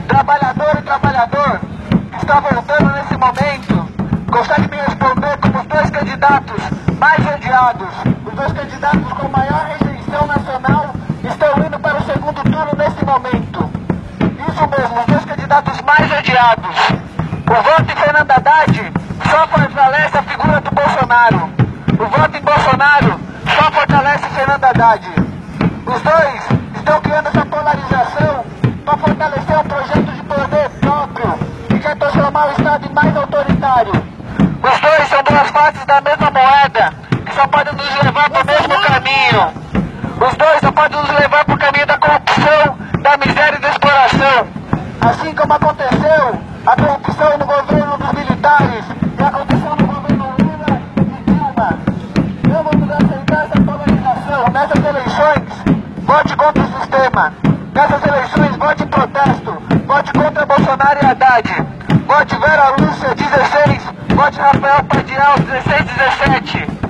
trabalhador e trabalhador que está voltando nesse momento, consegue me responder como os dois candidatos mais odiados, os dois candidatos com maior rejeição nacional estão indo para o segundo turno nesse momento? Isso mesmo, os dois candidatos mais odiados. O voto em Fernando Haddad só fortalece a figura do Bolsonaro. O voto em Bolsonaro só fortalece Fernando Haddad. Os dois estão criando essa polarização para fortalecer um projeto de poder próprio que quer transformar o Estado em mais autoritário. Os dois são duas faces da mesma moeda que só podem nos levar para o mesmo caminho. Os dois só podem nos levar para o caminho da corrupção, da miséria e da exploração. Assim como aconteceu a corrupção no governo dos militares e aconteceu no governo Lula e Dilma. Não vamos aceitar essa polarização. Nessas eleições, vote contra o sistema. Nessas eleições, vote em protesto. Vote contra Bolsonaro e Haddad. Vote Vera Lúcia, 16. Vote Rafael Padial, 16-17.